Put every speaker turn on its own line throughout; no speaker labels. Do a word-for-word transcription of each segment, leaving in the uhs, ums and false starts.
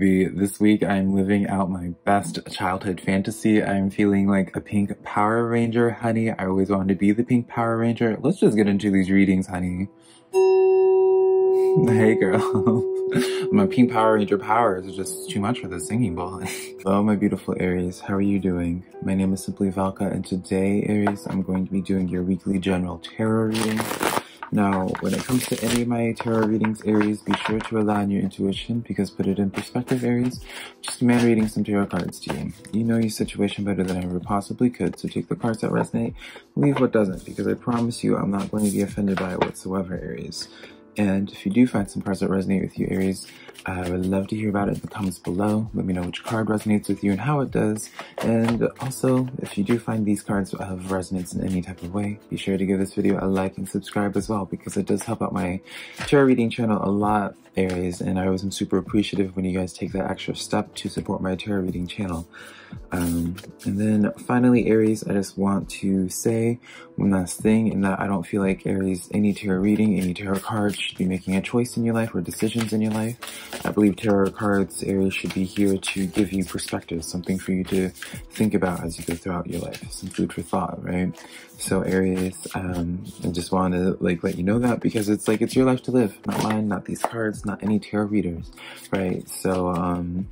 baby. This week I'm living out my best childhood fantasy. I'm feeling like a pink Power Ranger, honey. I always wanted to be the pink Power Ranger. Let's just get into these readings, honey. Hey girl. My pink Power Ranger powers are just too much for the singing bowl. Hello my beautiful Aries, how are you doing? My name is SimplyVelca, and today, Aries, I'm going to be doing your weekly general tarot reading. Now, when it comes to any of my tarot readings, Aries, be sure to rely on your intuition, because put it in perspective, Aries, just a man reading some tarot cards to you. You know your situation better than I ever possibly could, so take the cards that resonate, leave what doesn't, because I promise you I'm not going to be offended by it whatsoever, Aries. And if you do find some cards that resonate with you, Aries, I would love to hear about it in the comments below. Let me know which card resonates with you and how it does. And also, if you do find these cards have resonance in any type of way, be sure to give this video a like and subscribe as well, because it does help out my tarot reading channel a lot, Aries. And I always am super appreciative when you guys take that extra step to support my tarot reading channel. Um, and then finally, Aries, I just want to say one last thing, in that I don't feel like, Aries, any tarot reading, any tarot cards should be making a choice in your life or decisions in your life. I believe tarot cards, Aries, should be here to give you perspective, something for you to think about as you go throughout your life, some food for thought, right? So Aries, um, I just want to like let you know that, because it's like, it's your life to live, not mine, not these cards, not any tarot readers, right? So, um,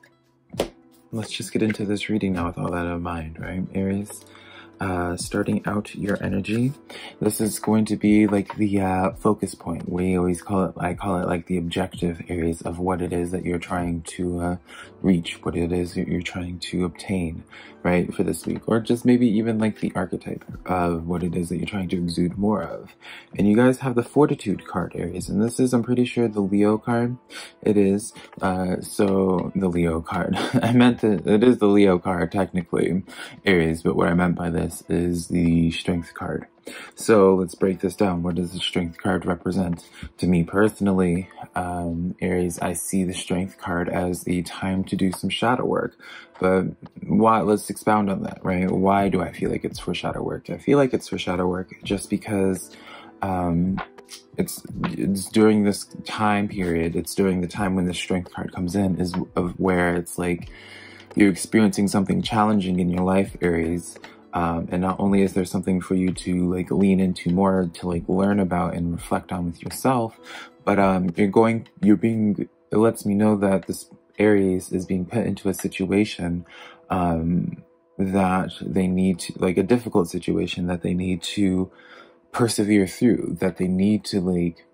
let's just get into this reading now with all that in mind, right, Aries? Uh, starting out your energy, this is going to be like the uh, focus point. We always call it, I call it like the objective, Aries, of what it is that you're trying to uh, reach, what it is that you're trying to obtain, right, for this week. Or just maybe even like the archetype of what it is that you're trying to exude more of. And you guys have the Fortitude card, Aries, and this is, I'm pretty sure, the Leo card. It is, uh, so the Leo card. I meant that it is the Leo card, technically, Aries, but what I meant by this is the Strength card. So let's break this down. What does the Strength card represent? To me personally, um, Aries, I see the Strength card as a time to do some shadow work. But why? Let's expound on that, right? Why do I feel like it's for shadow work? I feel like it's for shadow work just because um, it's it's during this time period, it's during the time when the Strength card comes in, is of where it's like you're experiencing something challenging in your life, Aries. Um, and not only is there something for you to like lean into more, to like learn about and reflect on with yourself, but um, you're going, you're being, it lets me know that this Aries is being put into a situation um, that they need to, like a difficult situation that they need to persevere through, that they need to like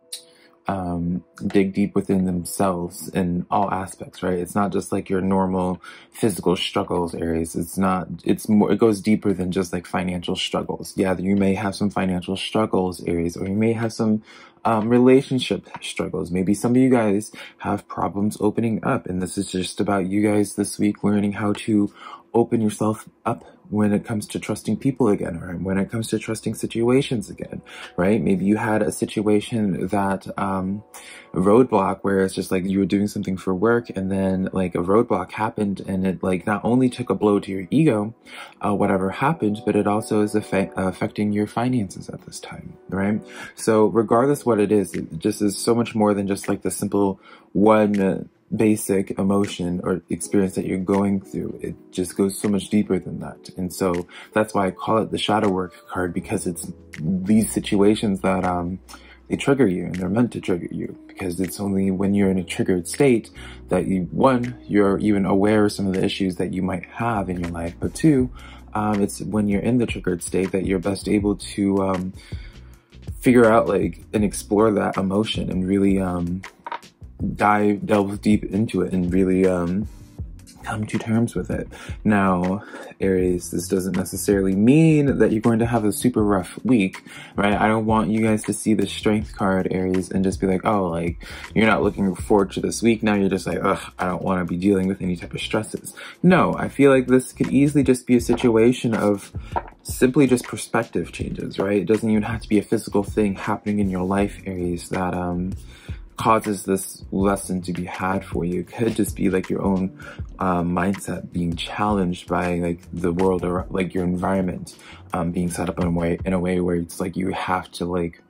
um dig deep within themselves in all aspects, right? It's not just like your normal physical struggles, Aries. It's not, it's more, it goes deeper than just like financial struggles. Yeah, you may have some financial struggles, Aries, or you may have some um relationship struggles. Maybe some of you guys have problems opening up, and this is just about you guys this week learning how to open yourself up when it comes to trusting people again, or when it comes to trusting situations again, right? Maybe you had a situation that, um, a roadblock where it's just like you were doing something for work, and then like a roadblock happened, and it like not only took a blow to your ego, uh, whatever happened, but it also is affect, uh, affecting your finances at this time, right? So regardless what it is, it just is so much more than just like the simple one uh, basic emotion or experience that you're going through. It just goes so much deeper than that. And so that's why I call it the shadow work card, because it's these situations that um they trigger you, and they're meant to trigger you, because it's only when you're in a triggered state that you, one, you're even aware of some of the issues that you might have in your life, but two, um it's when you're in the triggered state that you're best able to um figure out like and explore that emotion and really um dive delve deep into it and really um come to terms with it. Now, Aries, this doesn't necessarily mean that you're going to have a super rough week, right? I don't want you guys to see the Strength card, Aries, and just be like, oh, like, you're not looking forward to this week. Now you're just like, ugh, I don't want to be dealing with any type of stresses. No, I feel like this could easily just be a situation of simply just perspective changes, right? It doesn't even have to be a physical thing happening in your life, Aries, that, um, causes this lesson to be had for you. It could just be like your own um, mindset being challenged by like the world, or like your environment um, being set up in a way in a way where it's like you have to like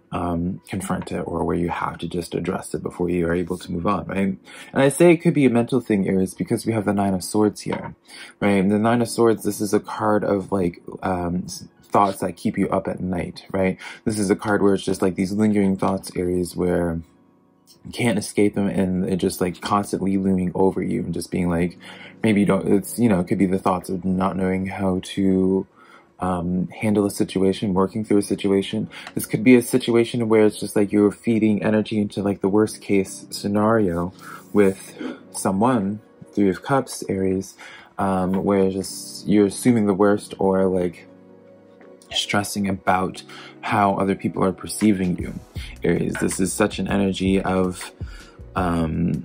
um, confront it, or where you have to just address it before you are able to move on, right? And I say it could be a mental thing, Aries, because we have the Nine of Swords here, right? And the Nine of Swords, this is a card of like um, thoughts that keep you up at night, right? This is a card where it's just like these lingering thoughts, Aries, where you can't escape them, and it just like constantly looming over you and just being like, maybe you don't, it's, you know, it could be the thoughts of not knowing how to um, handle a situation, working through a situation. This could be a situation where it's just like you're feeding energy into like the worst case scenario with someone, Three of Cups, Aries, um, where just you're assuming the worst, or like stressing about how other people are perceiving you, Aries. This is such an energy of, um,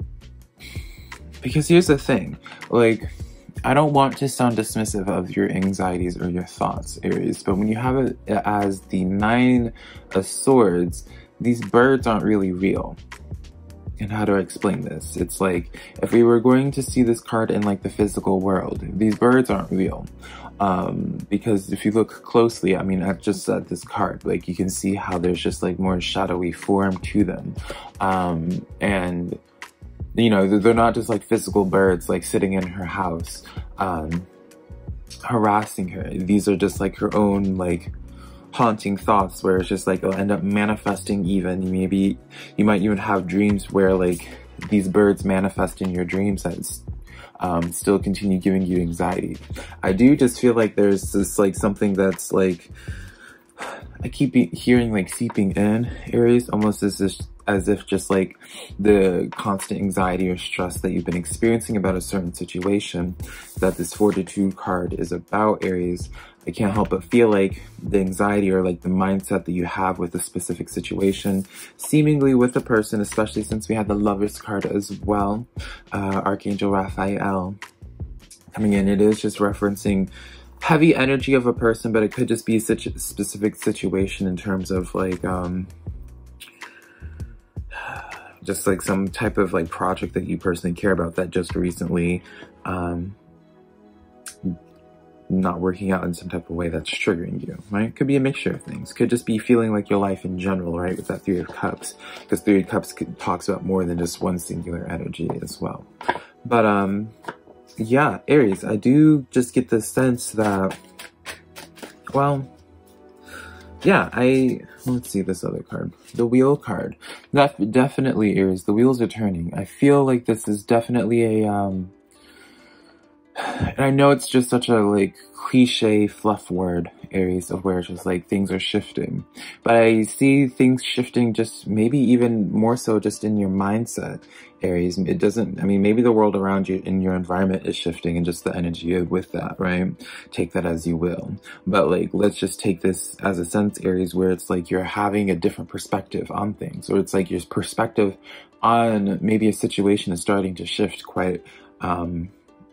because here's the thing, like, I don't want to sound dismissive of your anxieties or your thoughts, Aries, but when you have it as the Nine of Swords, these birds aren't really real. And how do I explain this? It's like, if we were going to see this card in like the physical world, these birds aren't real. Um, because if you look closely, I mean, I've just said this card, like you can see how there's just like more shadowy form to them. Um, and, you know, they're not just like physical birds, like sitting in her house, um, harassing her. These are just like her own, like, haunting thoughts, where it's just like it'll end up manifesting. Even maybe you might even have dreams where like these birds manifest in your dreams that's um, still continue giving you anxiety. I do just feel like there's this like something that's like, I keep hearing like seeping in, Aries, almost as if, as if just like the constant anxiety or stress that you've been experiencing about a certain situation that this Fortitude card is about, Aries. I can't help but feel like the anxiety or like the mindset that you have with a specific situation, seemingly with a person, especially since we had the Lovers card as well, uh, Archangel Raphael coming in. It is just referencing heavy energy of a person, but it could just be such a specific situation in terms of like, um, just like some type of like project that you personally care about that just recently, um, not working out in some type of way that's triggering you, right? Could be a mixture of things. Could just be feeling like your life in general, right? With that Three of Cups, because Three of Cups talks about more than just one singular energy as well. But, um, yeah, Aries, I do just get the sense that, well, yeah, I, let's see this other card, the Wheel card. That definitely, Aries, the wheels are turning. I feel like this is definitely a, um, and I know it's just such a like cliche fluff word, Aries, of where it's just like things are shifting, but I see things shifting just maybe even more so just in your mindset, Aries. It doesn't, I mean, maybe the world around you in your environment is shifting and just the energy with that, right? Take that as you will. But like, let's just take this as a sense, Aries, where it's like you're having a different perspective on things, or it's like your perspective on maybe a situation is starting to shift quite, um,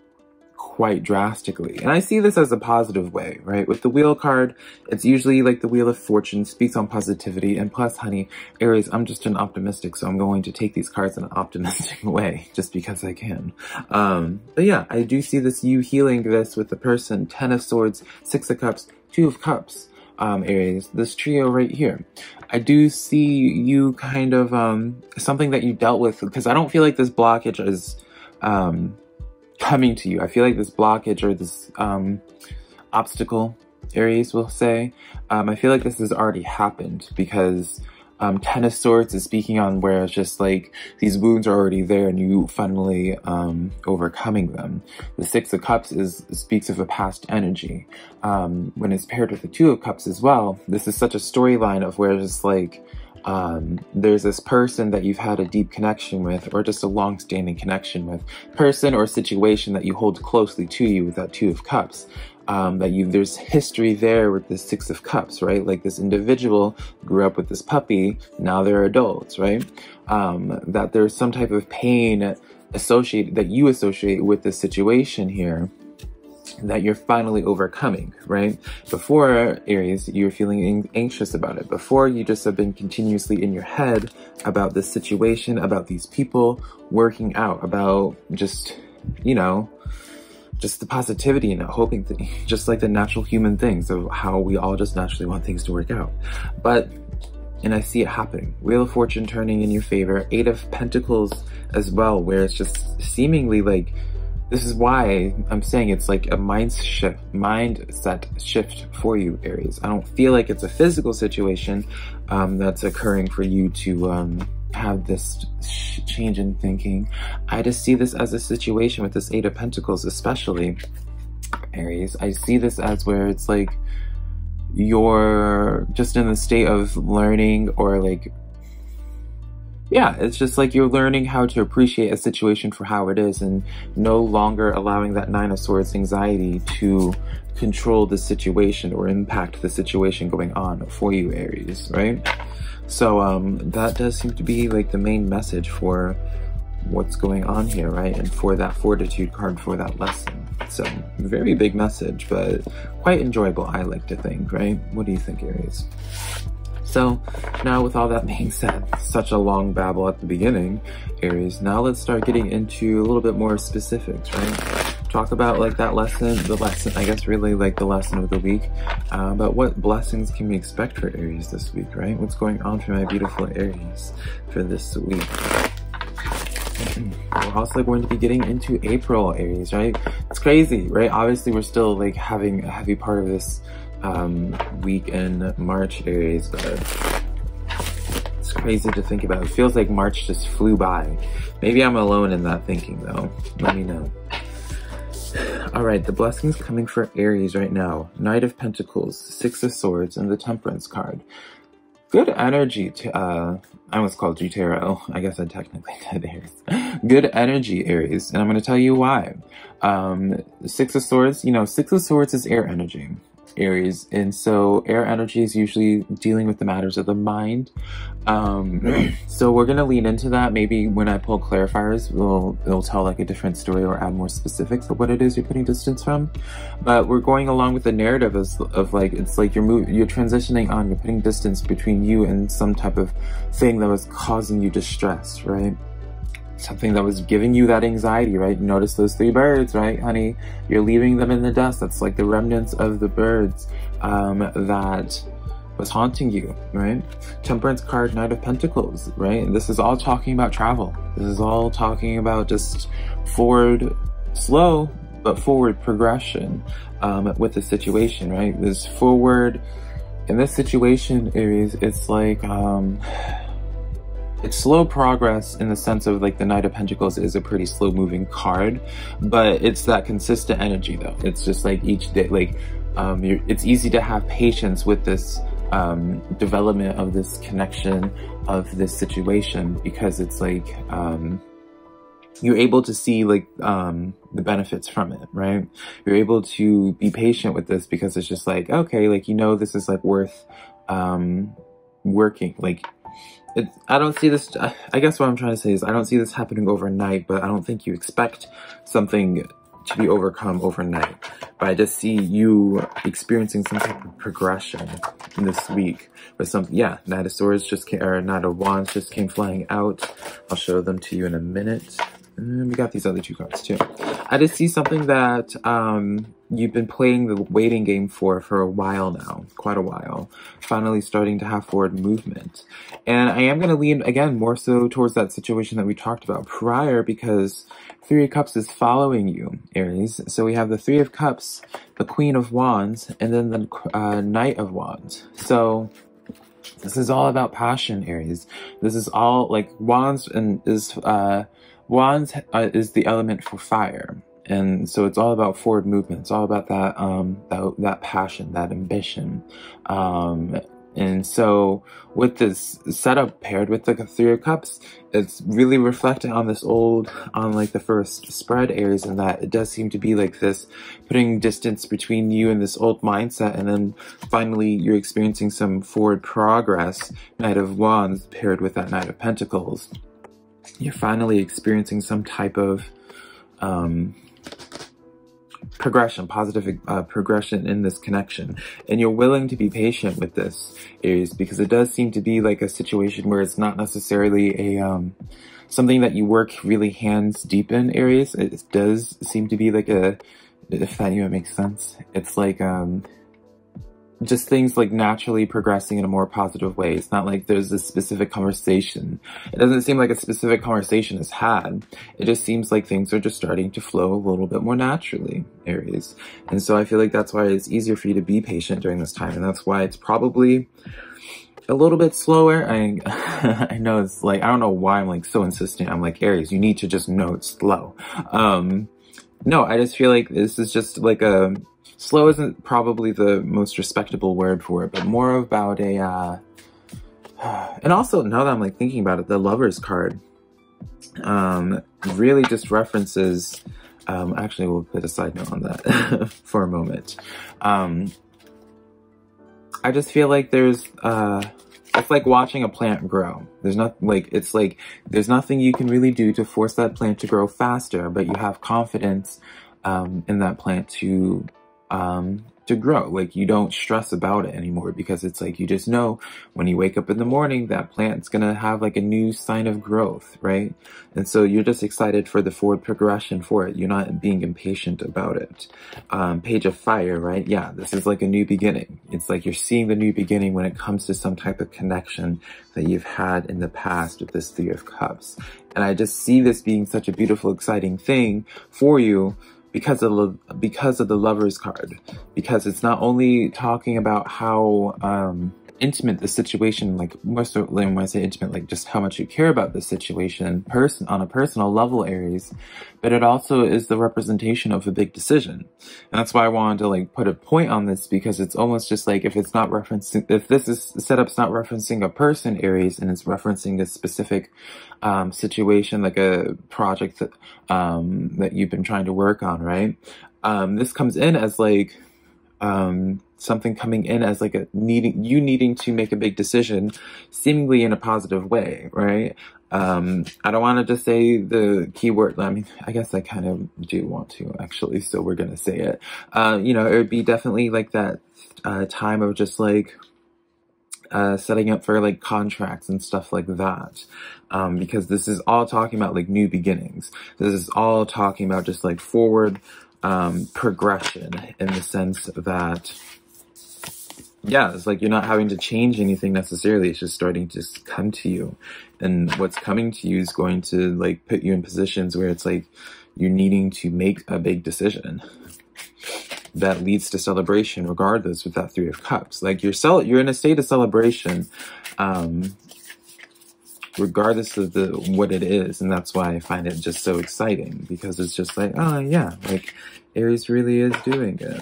quite drastically. And I see this as a positive way, right? With the Wheel card, it's usually like the Wheel of Fortune, speaks on positivity. And plus, honey, Aries, I'm just an optimistic, so I'm going to take these cards in an optimistic way, just because I can. Um, but yeah, I do see this, you healing this with the person, Ten of Swords, Six of Cups, Two of Cups, um, Aries, this trio right here. I do see you kind of, um, something that you dealt with, because I don't feel like this blockage is, um, coming to you. I feel like this blockage or this um, obstacle, Aries will say, um, I feel like this has already happened, because um, Ten of Swords is speaking on where it's just like these wounds are already there and you finally um, overcoming them. The Six of Cups is speaks of a past energy. Um, when it's paired with the Two of Cups as well, this is such a storyline of where it's like Um, there's this person that you've had a deep connection with, or just a long-standing connection with, person or situation that you hold closely to you with that Two of Cups. Um, that you, there's history there with the Six of Cups, right? Like this individual grew up with this puppy, now they're adults, right? Um, that there's some type of pain associated, that you associate with this situation here, that you're finally overcoming, right? Before, Aries, you're feeling anxious about it. Before, you just have been continuously in your head about this situation, about these people working out, about just, you know, just the positivity and hoping that, just like the natural human things of how we all just naturally want things to work out. But and I see it happening. Wheel of Fortune turning in your favor. Eight of Pentacles as well, where it's just seemingly like, this is why I'm saying it's like a mind shift, mindset shift for you, Aries. I don't feel like it's a physical situation um, that's occurring for you to um, have this change in thinking. I just see this as a situation with this Eight of Pentacles, especially, Aries. I see this as where it's like you're just in the state of learning, or like, yeah, it's just like you're learning how to appreciate a situation for how it is and no longer allowing that Nine of Swords anxiety to control the situation or impact the situation going on for you, Aries, right? So um, that does seem to be like the main message for what's going on here, right? And for that Fortitude card, for that lesson. So very big message, but quite enjoyable, I like to think, right? What do you think, Aries? So now with all that being said, such a long babble at the beginning, Aries, now let's start getting into a little bit more specifics, right? Talk about like that lesson, the lesson, I guess really like the lesson of the week, uh, but what blessings can we expect for Aries this week, right? What's going on for my beautiful Aries for this week? We're also going to be getting into April, Aries, right? It's crazy, right? Obviously we're still like having a heavy part of this um week in March, Aries, but it's crazy to think about. It feels like March just flew by. Maybe I'm alone in that thinking though. Let me know. All right, the blessings coming for Aries right now: Knight of Pentacles, Six of Swords, and the Temperance card. Good energy to uh I almost called you tarot. I guess I technically did, Aries. Good energy, Aries, and I'm going to tell you why. Um Six of Swords, you know, Six of Swords is air energy, Aries, and so air energy is usually dealing with the matters of the mind. Um, so we're gonna lean into that. Maybe when I pull clarifiers, we'll it'll tell like a different story or add more specifics of what it is you're putting distance from. But we're going along with the narrative as, of like it's like you're move, you're transitioning on. You're putting distance between you and some type of thing that was causing you distress, right? Something that was giving you that anxiety, right? Notice those three birds, right, honey? You're leaving them in the dust. That's like the remnants of the birds um, that was haunting you, right? Temperance card, Knight of Pentacles, right? And this is all talking about travel. This is all talking about just forward, slow, but forward progression um, with the situation, right? This forward, in this situation, Aries, it's like, um, it's slow progress in the sense of like the Knight of Pentacles is a pretty slow moving card, but it's that consistent energy though. It's just like each day, like um, you're, it's easy to have patience with this um, development of this connection of this situation because it's like um, you're able to see like um, the benefits from it, right? You're able to be patient with this because it's just like, okay, like, you know, this is like worth um, working, like, It, I don't see this, I guess what I'm trying to say is I don't see this happening overnight, but I don't think you expect something to be overcome overnight. But I just see you experiencing some type of progression in this week with some, yeah, Knight of Swords just came, or Knight of Wands just came flying out. I'll show them to you in a minute. And we got these other two cards too. I just see something that um, you've been playing the waiting game for for a while now, quite a while. Finally starting to have forward movement. And I am going to lean, again, more so towards that situation that we talked about prior because Three of Cups is following you, Aries. So we have the Three of Cups, the Queen of Wands, and then the uh, Knight of Wands. So this is all about passion, Aries. This is all like Wands and is... Uh, Wands uh, is the element for fire, and so it's all about forward movement. It's all about that um, that, that passion, that ambition. Um, and so with this setup paired with the Three of Cups, it's really reflecting on this old, on like the first spread, Aries, and that it does seem to be like this, putting distance between you and this old mindset, and then finally you're experiencing some forward progress, Knight of Wands paired with that Knight of Pentacles. You're finally experiencing some type of um, progression, positive uh, progression in this connection. And you're willing to be patient with this, Aries, because it does seem to be like a situation where it's not necessarily a um, something that you work really hands deep in, Aries. It does seem to be like a, if that even makes sense, it's like, um, just things like naturally progressing in a more positive way. It's not like there's a specific conversation. It doesn't seem like a specific conversation is had. It just seems like things are just starting to flow a little bit more naturally, Aries. And so I feel like that's why it's easier for you to be patient during this time. And that's why it's probably a little bit slower. I I know it's like, I don't know why I'm like so insistent. I'm like, Aries, you need to just know it's slow. Um, no, I just feel like this is just like a, slow isn't probably the most respectable word for it, but more about a, uh, and also now that I'm like thinking about it, the Lovers card, um, really just references, um, actually we'll put a side note on that for a moment. Um, I just feel like there's, uh, it's like watching a plant grow. There's not like, it's like, there's nothing you can really do to force that plant to grow faster, but you have confidence, um, in that plant to, um, to grow. Like you don't stress about it anymore because it's like, you just know when you wake up in the morning, that plant's gonna have like a new sign of growth, right? And so you're just excited for the forward progression for it. You're not being impatient about it. Um, Page of Fire, right? Yeah, this is like a new beginning. It's like you're seeing the new beginning when it comes to some type of connection that you've had in the past with this Three of Cups. And I just see this being such a beautiful, exciting thing for you, because of because of the Lovers card, because it's not only talking about how um intimate the situation, like more so when I say intimate, like just how much you care about the situation person on a personal level, Aries, but it also is the representation of a big decision. And that's why I wanted to like put a point on this, because it's almost just like if it's not referencing, if this is setup's not referencing a person, Aries, and it's referencing a specific um situation, like a project that um that you've been trying to work on, right? Um this comes in as like um something coming in as like a needing you needing to make a big decision, seemingly in a positive way, right? um I don't want to just say the keyword. I mean, I guess I kind of do want to actually, so we're gonna say it. Uh you know, it would be definitely like that uh time of just like uh setting up for like contracts and stuff like that, um because this is all talking about like new beginnings. This is all talking about just like forward um progression, in the sense that, yeah, it's like you're not having to change anything necessarily. It's just starting to just come to you. And what's coming to you is going to like put you in positions where it's like you're needing to make a big decision that leads to celebration, regardless, with that Three of Cups. Like you're cel you're in a state of celebration, um, regardless of the what it is. And that's why I find it just so exciting, because it's just like, oh yeah, like Aries really is doing it.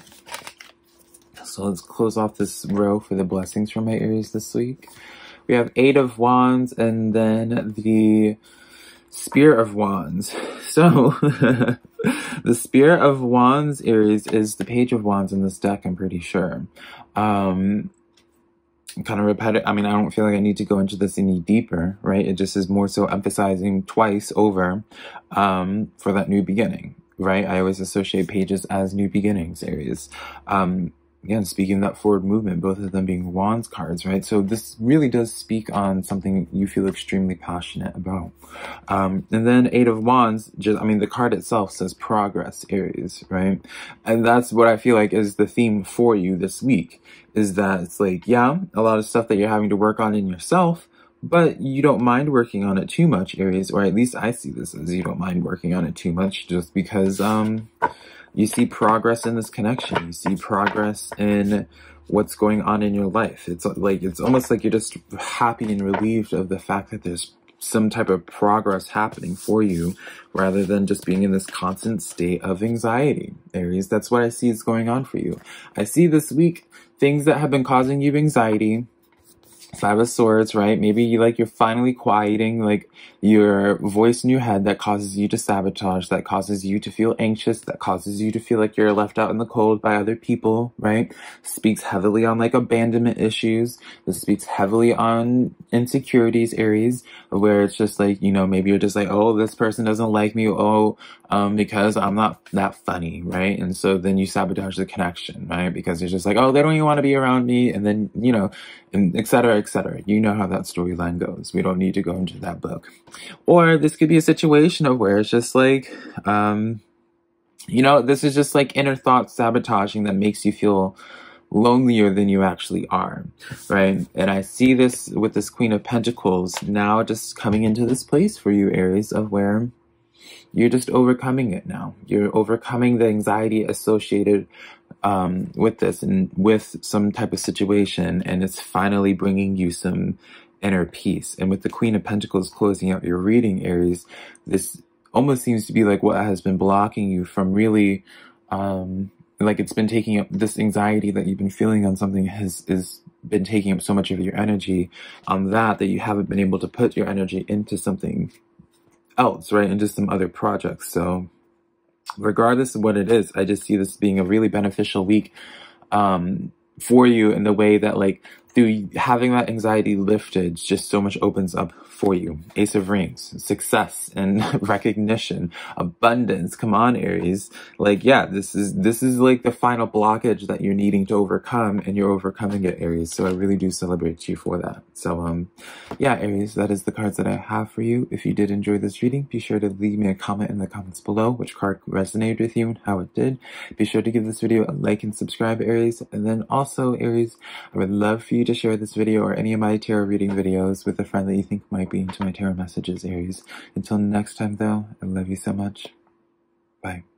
So let's close off this row for the blessings from my Aries this week. We have Eight of Wands and then the Spear of Wands. So the Spear of Wands, Aries, is the Page of Wands in this deck, I'm pretty sure. Um, kind of repetitive. I mean, I don't feel like I need to go into this any deeper, right? It just is more so emphasizing twice over um, for that new beginning, right? I always associate pages as new beginnings, Aries. Um, Again, speaking of that forward movement, both of them being Wands cards, right? So this really does speak on something you feel extremely passionate about. Um, and then Eight of Wands, just, I mean, the card itself says progress, Aries, right? And that's what I feel like is the theme for you this week, is that it's like, yeah, a lot of stuff that you're having to work on in yourself, but you don't mind working on it too much, Aries, or at least I see this as you don't mind working on it too much, just because, um, you see progress in this connection. You see progress in what's going on in your life. It's like, it's almost like you're just happy and relieved of the fact that there's some type of progress happening for you, rather than just being in this constant state of anxiety, Aries. That's what I see is going on for you. I see this week things that have been causing you anxiety. Five of Swords, right? Maybe you like you're finally quieting like your voice in your head that causes you to sabotage, that causes you to feel anxious, that causes you to feel like you're left out in the cold by other people, right? Speaks heavily on like abandonment issues. This speaks heavily on insecurities, Aries, where it's just like, you know, maybe you're just like, oh, this person doesn't like me, oh, um, because I'm not that funny, right? And so then you sabotage the connection, right? Because you're just like, oh, they don't even want to be around me, and then, you know, and et cetera, et cetera. You know how that storyline goes. We don't need to go into that book. Or this could be a situation of where it's just like, um, you know, this is just like inner thought sabotaging that makes you feel lonelier than you actually are, right? And I see this with this Queen of Pentacles now just coming into this place for you, Aries, of where you're just overcoming it now. You're overcoming the anxiety associated um, with this and with some type of situation, and it's finally bringing you some inner peace. And with the Queen of Pentacles closing out your reading, Aries, this almost seems to be like what has been blocking you from really, um, like it's been taking up this anxiety that you've been feeling on something has is been taking up so much of your energy on that that you haven't been able to put your energy into something else, right? Into some other projects. So regardless of what it is, I just see this being a really beneficial week um, for you in the way that, like, through having that anxiety lifted, just so much opens up for you. Ace of Rings, success and recognition, abundance. Come on, Aries. Like, yeah, this is, this is like the final blockage that you're needing to overcome, and you're overcoming it, Aries. So I really do celebrate you for that. So, um, yeah, Aries, that is the cards that I have for you. If you did enjoy this reading, be sure to leave me a comment in the comments below which card resonated with you and how it did. Be sure to give this video a like and subscribe, Aries. And then also, Aries, I would love for you to share this video or any of my tarot reading videos with a friend that you think might be into my tarot messages, Aries. Until next time, though, I love you so much. Bye.